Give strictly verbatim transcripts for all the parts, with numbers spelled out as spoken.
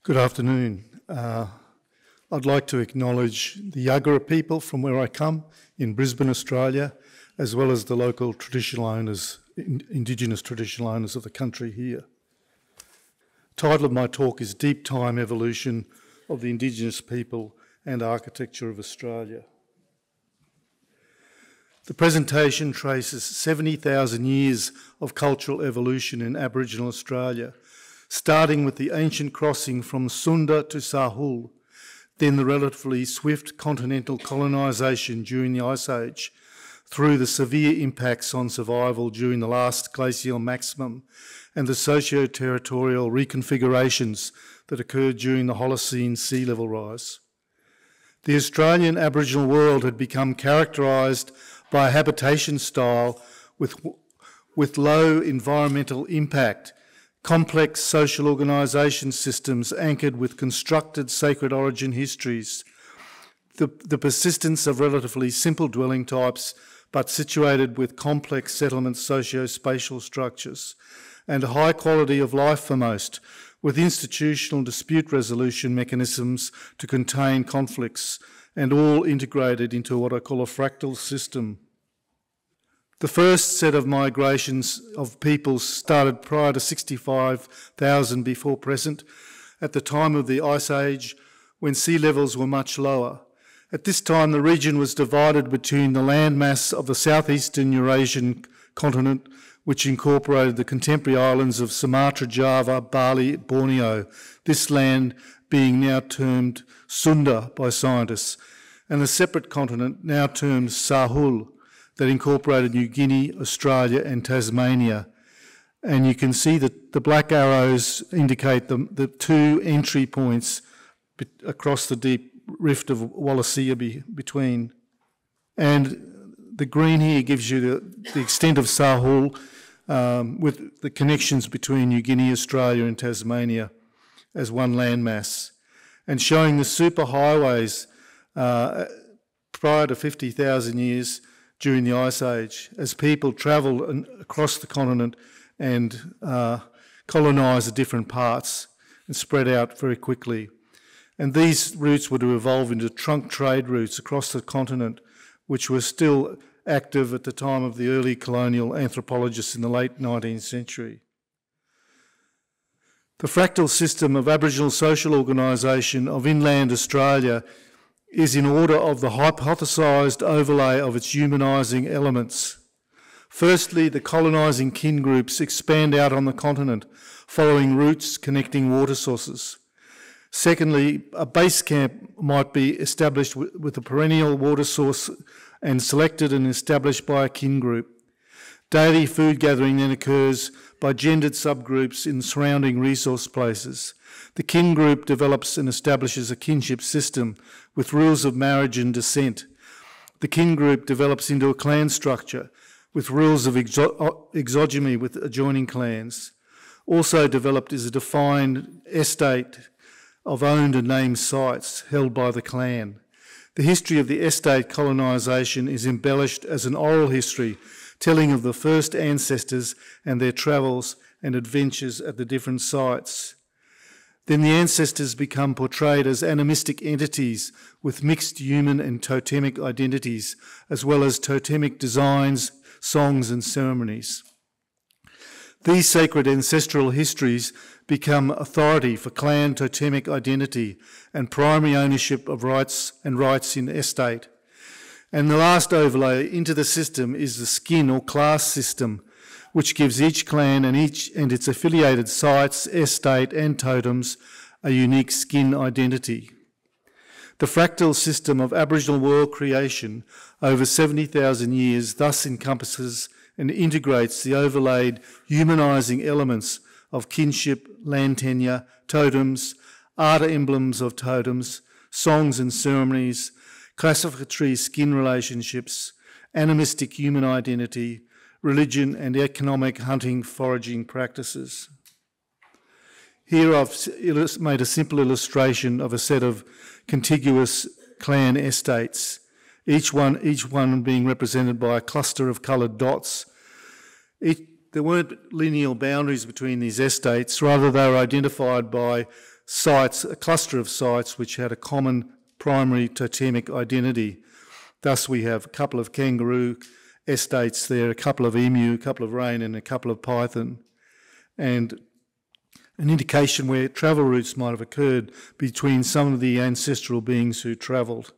Good afternoon. Uh, I'd like to acknowledge the Yagara people from where I come in Brisbane, Australia, as well as the local traditional owners, in, Indigenous traditional owners of the country here. The title of my talk is Deep Time Evolution of the Indigenous People and Architecture of Australia. The presentation traces seventy thousand years of cultural evolution in Aboriginal Australia, starting with the ancient crossing from Sunda to Sahul, then the relatively swift continental colonisation during the Ice Age, through the severe impacts on survival during the Last Glacial Maximum and the socio-territorial reconfigurations that occurred during the Holocene sea level rise. The Australian Aboriginal world had become characterised by a habitation style with, with low environmental impact, complex social organisation systems anchored with constructed sacred origin histories, the, the persistence of relatively simple dwelling types but situated with complex settlement socio-spatial structures, and a high quality of life for most, with institutional dispute resolution mechanisms to contain conflicts, and all integrated into what I call a fractal system. The first set of migrations of peoples started prior to sixty-five thousand before present, at the time of the Ice Age, when sea levels were much lower. At this time, the region was divided between the landmass of the southeastern Eurasian continent, which incorporated the contemporary islands of Sumatra, Java, Bali, Borneo, this land being now termed Sunda by scientists, and a separate continent now termed Sahul, that incorporated New Guinea, Australia and Tasmania. And you can see that the black arrows indicate the, the two entry points be, across the deep rift of Wallacea be, between. And the green here gives you the, the extent of Sahul um, with the connections between New Guinea, Australia and Tasmania as one landmass, and showing the superhighways uh, prior to fifty thousand years during the Ice Age, as people travelled across the continent and uh, colonised the different parts and spread out very quickly. And these routes were to evolve into trunk trade routes across the continent, which were still active at the time of the early colonial anthropologists in the late nineteenth century. The fractal system of Aboriginal social organisation of inland Australia is in order of the hypothesised overlay of its humanising elements. Firstly, the colonising kin groups expand out on the continent, following routes connecting water sources. Secondly, a base camp might be established with a perennial water source and selected and established by a kin group. Daily food gathering then occurs by gendered subgroups in surrounding resource places. The kin group develops and establishes a kinship system with rules of marriage and descent. The kin group develops into a clan structure with rules of exo exogamy with adjoining clans. Also developed is a defined estate of owned and named sites held by the clan. The history of the estate colonisation is embellished as an oral history telling of the first ancestors and their travels and adventures at the different sites. Then the ancestors become portrayed as animistic entities with mixed human and totemic identities, as well as totemic designs, songs and ceremonies. These sacred ancestral histories become authority for clan totemic identity and primary ownership of rights and rights in estate. And the last overlay into the system is the skin or class system, which gives each clan and each and its affiliated sites, estate and totems a unique skin identity. The fractal system of Aboriginal world creation over seventy thousand years thus encompasses and integrates the overlaid humanising elements of kinship, land tenure, totems, art emblems of totems, songs and ceremonies, classificatory skin relationships, animistic human identity, religion and economic hunting foraging practices. Here I've made a simple illustration of a set of contiguous clan estates, each one, each one being represented by a cluster of coloured dots. It, there weren't lineal boundaries between these estates, rather they were identified by sites, a cluster of sites which had a common primary totemic identity. Thus we have a couple of kangaroo estates there, a couple of emu, a couple of rain and a couple of python, and an indication where travel routes might have occurred between some of the ancestral beings who travelled.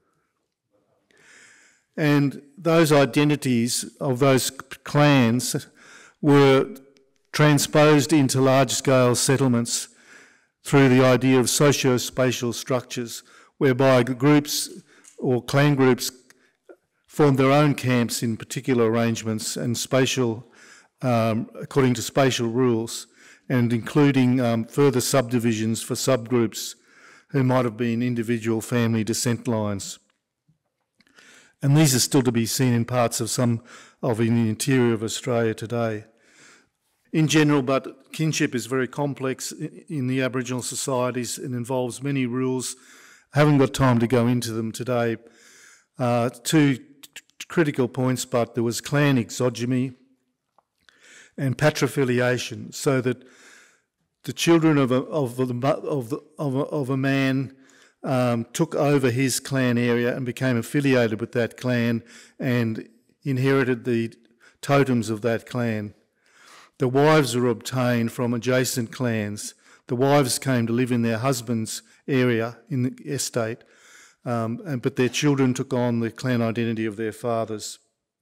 And those identities of those clans were transposed into large-scale settlements through the idea of sociospatial structures, whereby groups or clan groups formed their own camps in particular arrangements and spatial, um, according to spatial rules, and including um, further subdivisions for subgroups who might have been individual family descent lines. And these are still to be seen in parts of some of the interior of Australia today. In general, but kinship is very complex in the Aboriginal societies and involves many rules. I haven't got time to go into them today. Uh, two critical points, but there was clan exogamy and patrifiliation, so that the children of a, of the, of the, of a, of a man um, took over his clan area and became affiliated with that clan and inherited the totems of that clan. The wives were obtained from adjacent clans. The wives came to live in their husband's area in the estate, um, and, but their children took on the clan identity of their fathers.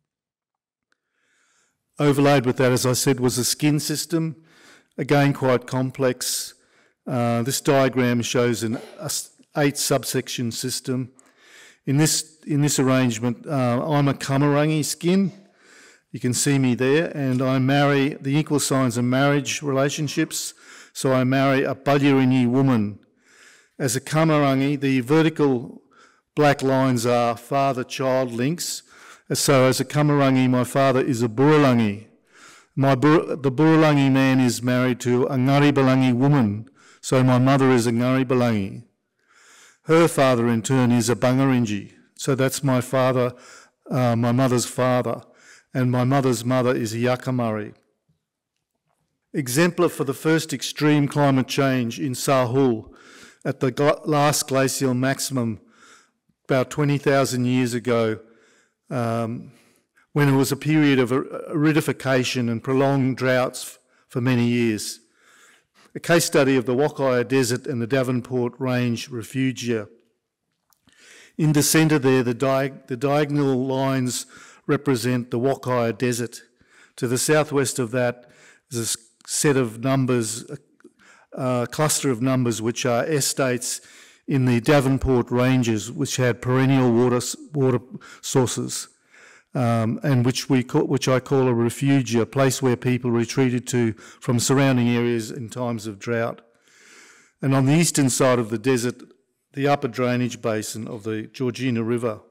Overlaid with that, as I said, was a skin system, again quite complex. Uh, this diagram shows an eight subsection system. In this, in this arrangement, uh, I'm a Kamarangi skin. You can see me there, and I marry, the equal signs of marriage relationships, so I marry a Balyarini woman. As a Kamarangi, the vertical black lines are father-child links. So as a Kamarangi, my father is a Buralangi. My Bur the Buralangi man is married to a Ngaribalangi woman, so my mother is a Ngaribalangi. Her father, in turn, is a Bangarinji, so that's my father, uh, my mother's father, and my mother's mother is a Yakamari. Exemplar for the first extreme climate change in Sahul at the gla Last Glacial Maximum about twenty thousand years ago, um, when it was a period of aridification and prolonged droughts for many years. A case study of the Wakaya Desert and the Davenport Range refugia. In the centre there, the, di the diagonal lines represent the Wakaya Desert. To the southwest of that is a set of numbers, a, a cluster of numbers which are estates in the Davenport Ranges, which had perennial water, water sources, um, and which, we call, which I call a refugia, a place where people retreated to from surrounding areas in times of drought. And on the eastern side of the desert, the upper drainage basin of the Georgina River.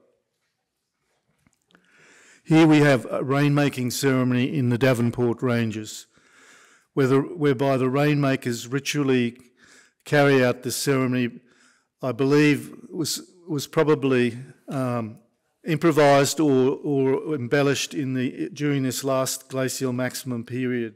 Here we have a rainmaking ceremony in the Davenport Ranges, where the, whereby the rainmakers ritually carry out this ceremony. I believe was was probably um, improvised or, or embellished in the during this last glacial maximum period.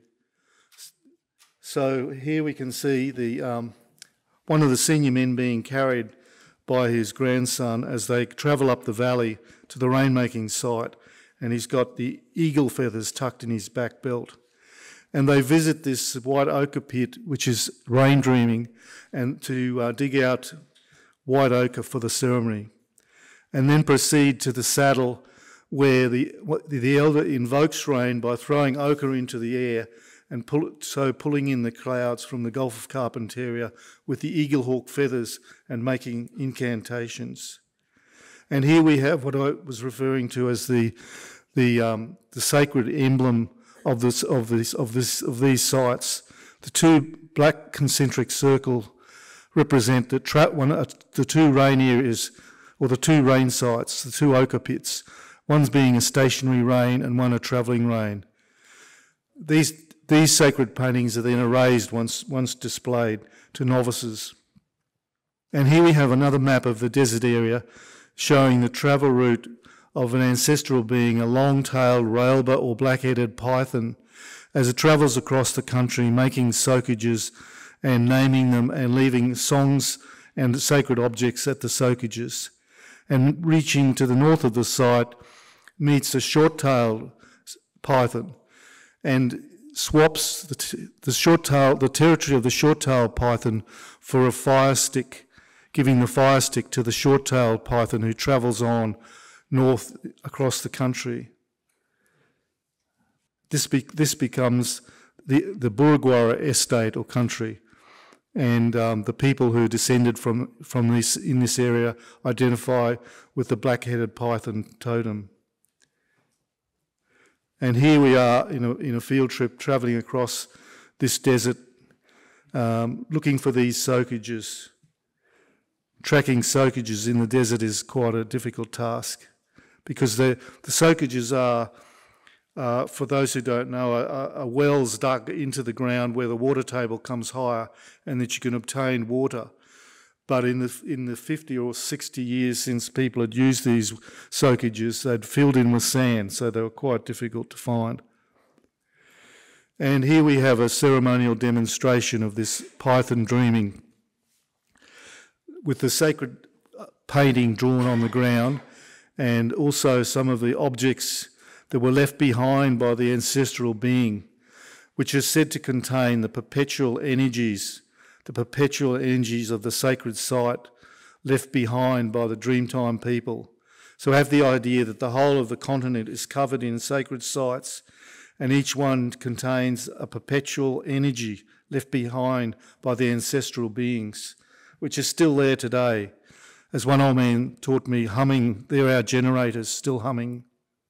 So here we can see the um, one of the senior men being carried by his grandson as they travel up the valley to the rainmaking site, and he's got the eagle feathers tucked in his back belt. And they visit this white ochre pit, which is rain dreaming, and to uh, dig out white ochre for the ceremony, and then proceed to the saddle where the, the elder invokes rain by throwing ochre into the air and pull, so pulling in the clouds from the Gulf of Carpentaria with the eagle hawk feathers and making incantations. And here we have what I was referring to as the, the, um, the sacred emblem of, this, of, this, of, this, of these sites. The two black concentric circles represent the, tra one, uh, the two rain areas, or the two rain sites, the two ochre pits, one's being a stationary rain and one a travelling rain. These, these sacred paintings are then erased once, once displayed to novices. And here we have another map of the desert area showing the travel route of an ancestral being, a long-tailed railbar or black-headed python, as it travels across the country making soakages and naming them and leaving songs and sacred objects at the soakages. And reaching to the north of the site meets a short-tailed python and swaps the, t the short-tail, the territory of the short-tailed python for a fire stick, giving the fire stick to the short-tailed python who travels on north across the country. This, be this becomes the, the Burugwara estate or country, and um, the people who descended from, from this, in this area identify with the black-headed python totem. And here we are in a, in a field trip travelling across this desert, um, looking for these soakages. Tracking soakages in the desert is quite a difficult task, because the, the soakages are, uh, for those who don't know, are, are wells dug into the ground where the water table comes higher and that you can obtain water. But in the, in the fifty or sixty years since people had used these soakages, they'd filled in with sand, so they were quite difficult to find. And here we have a ceremonial demonstration of this python dreaming, with the sacred painting drawn on the ground, and also some of the objects that were left behind by the ancestral being, which is said to contain the perpetual energies, the perpetual energies of the sacred site left behind by the Dreamtime people. So have the idea that the whole of the continent is covered in sacred sites, and each one contains a perpetual energy left behind by the ancestral beings, which is still there today. As one old man taught me, humming, they're our generators, still humming.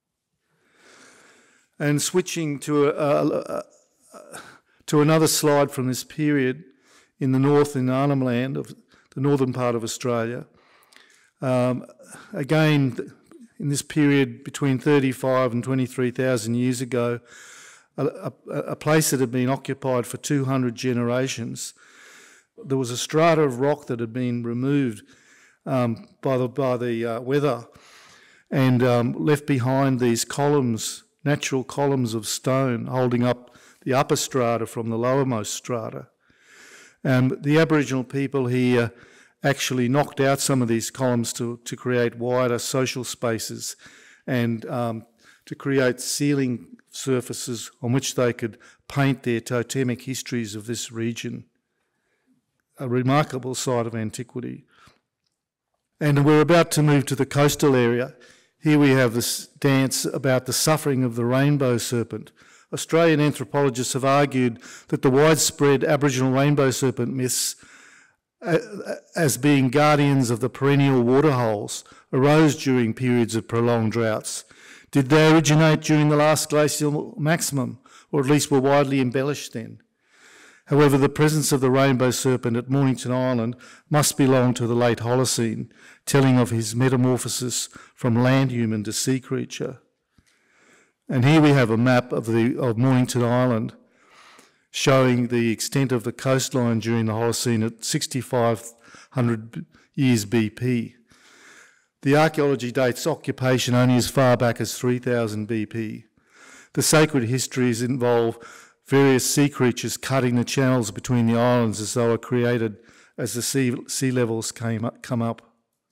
And switching to, a, a, a, to another slide from this period, in the north, in Arnhem Land, of the northern part of Australia. Um, again, in this period between thirty-five and twenty-three thousand years ago, a, a, a place that had been occupied for two hundred generations, there was a strata of rock that had been removed um, by the, by the uh, weather and um, left behind these columns, natural columns of stone holding up the upper strata from the lowermost strata. Um, the Aboriginal people here actually knocked out some of these columns to, to create wider social spaces and um, to create ceiling surfaces on which they could paint their totemic histories of this region. A remarkable site of antiquity. And we're about to move to the coastal area. Here we have this dance about the suffering of the rainbow serpent. Australian anthropologists have argued that the widespread Aboriginal rainbow serpent myths, uh, as being guardians of the perennial waterholes, arose during periods of prolonged droughts. Did they originate during the last glacial maximum, or at least were widely embellished then? However, the presence of the rainbow serpent at Mornington Island must belong to the late Holocene, telling of his metamorphosis from land human to sea creature. And here we have a map of, the, of Mornington Island showing the extent of the coastline during the Holocene at sixty-five hundred years B P. The archaeology dates occupation only as far back as three thousand B P. The sacred histories involve various sea creatures cutting the channels between the islands as they were created as the sea, sea levels came up, come up.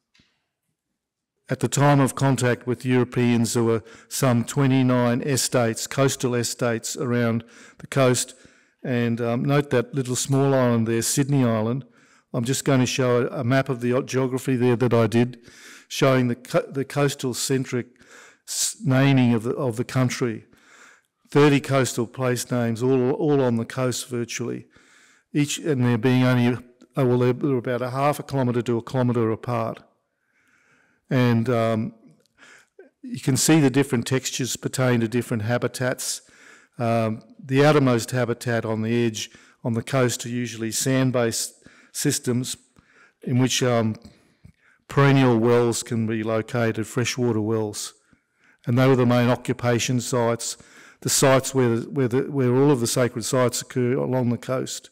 At the time of contact with Europeans, there were some twenty-nine estates, coastal estates around the coast. And um, note that little small island there, Sydney Island. I'm just going to show a map of the geography there that I did, showing the, co the coastal-centric naming of the, of the country. thirty coastal place names, all, all on the coast virtually. Each, and they're being only, oh, well, they're, they're about a half a kilometre to a kilometre apart. And um, you can see the different textures pertain to different habitats. Um, the outermost habitat on the edge, on the coast, are usually sand-based systems in which um, perennial wells can be located, freshwater wells. And they were the main occupation sites, the sites where, the, where, the, where all of the sacred sites occur along the coast.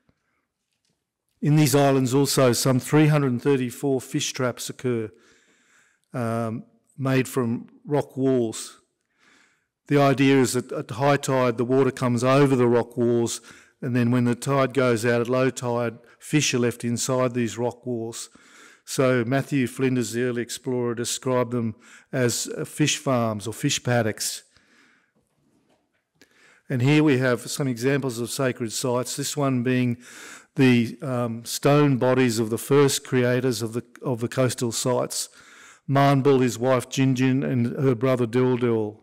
In these islands also some three hundred thirty-four fish traps occur, Um, made from rock walls. The idea is that at high tide the water comes over the rock walls And then when the tide goes out at low tide, fish are left inside these rock walls. So Matthew Flinders, the early explorer, described them as fish farms or fish paddocks. And here we have some examples of sacred sites, this one being the um, stone bodies of the first creators of the of the coastal sites, Marnbul, his wife Gingin, and her brother Dildil.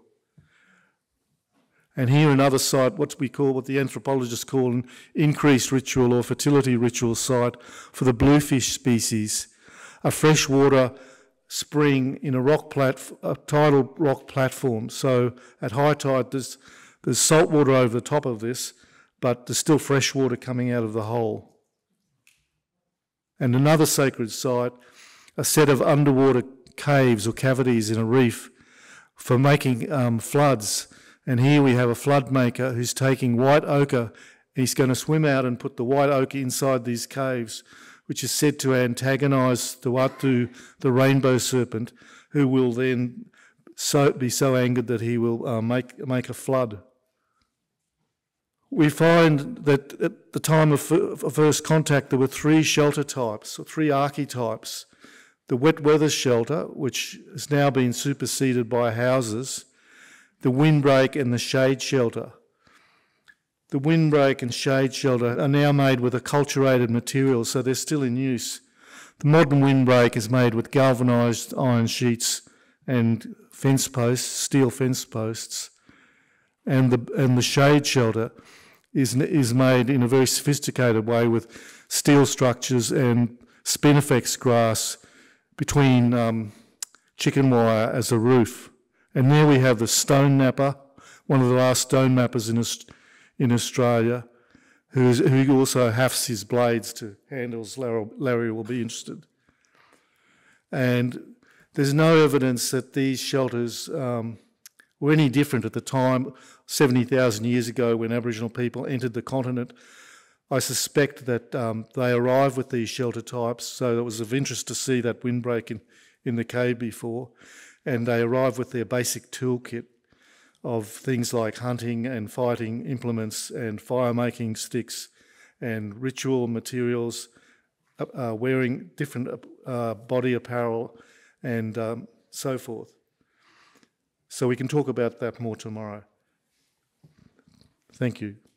And here another site, what we call, what the anthropologists call an increased ritual or fertility ritual site for the bluefish species, a freshwater spring in a rock plat, a tidal rock platform. So at high tide, there's there's salt water over the top of this, but there's still fresh water coming out of the hole. And another sacred site, a set of underwater caves or cavities in a reef for making um, floods. And here we have a flood maker who's taking white ochre. He's going to swim out and put the white ochre inside these caves, which is said to antagonise the Watu, the rainbow serpent, who will then so, be so angered that he will uh, make, make a flood. We find that at the time of, of first contact there were three shelter types, or three archetypes. The wet weather shelter, which has now been superseded by houses, the windbreak and the shade shelter. The windbreak and shade shelter are now made with acculturated materials, so they're still in use. The modern windbreak is made with galvanised iron sheets and fence posts, steel fence posts, and the and the shade shelter is is made in a very sophisticated way with steel structures and spinifex grass between um, chicken wire as a roof. And there we have the stone napper, one of the last stone nappers in in Australia, who's, who also hafts his blades to handles. Larry, Larry will be interested. And there's no evidence that these shelters um, were any different at the time, seventy thousand years ago, when Aboriginal people entered the continent. I suspect that um, they arrived with these shelter types, so it was of interest to see that windbreak in, in the cave before, and they arrived with their basic toolkit of things like hunting and fighting implements and fire-making sticks and ritual materials, uh, wearing different uh, body apparel and um, so forth. So we can talk about that more tomorrow. Thank you.